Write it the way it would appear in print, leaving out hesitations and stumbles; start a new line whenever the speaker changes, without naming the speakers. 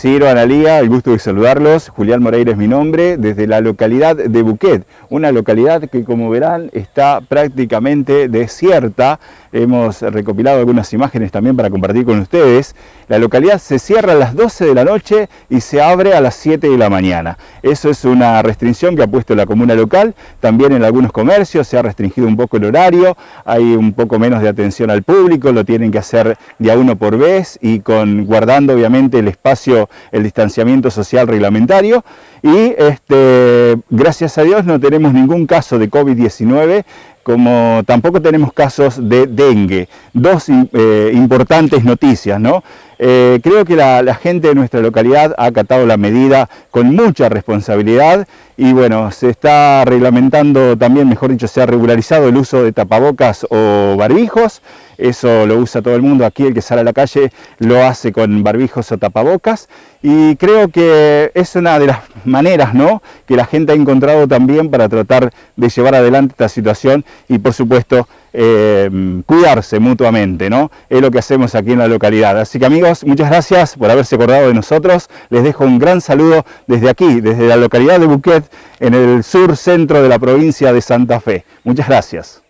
Ciro, Analía, el gusto de saludarlos. Julián Moreira es mi nombre, desde la localidad de Buquet, una localidad que, como verán, está prácticamente desierta. Hemos recopilado algunas imágenes también para compartir con ustedes. La localidad se cierra a las 12 de la noche y se abre a las 7 de la mañana. Eso es una restricción que ha puesto la comuna local. También en algunos comercios se ha restringido un poco el horario, hay un poco menos de atención al público, lo tienen que hacer de a uno por vez y guardando obviamente el espacio, el distanciamiento social reglamentario. Y gracias a Dios no tenemos ningún caso de COVID-19, como tampoco tenemos casos de dengue. Dos importantes noticias, ¿no? Creo que la gente de nuestra localidad ha acatado la medida con mucha responsabilidad y bueno, se está reglamentando también, mejor dicho, se ha regularizado el uso de tapabocas o barbijos. Eso lo usa todo el mundo. Aquí el que sale a la calle lo hace con barbijos o tapabocas y creo que es una de las maneras, ¿no?, que la gente ha encontrado también para tratar de llevar adelante esta situación y por supuesto cuidarse mutuamente, ¿no? Es lo que hacemos aquí en la localidad. Así que amigos, muchas gracias por haberse acordado de nosotros. Les dejo un gran saludo desde aquí, desde la localidad de Buquet, en el sur centro de la provincia de Santa Fe. Muchas gracias.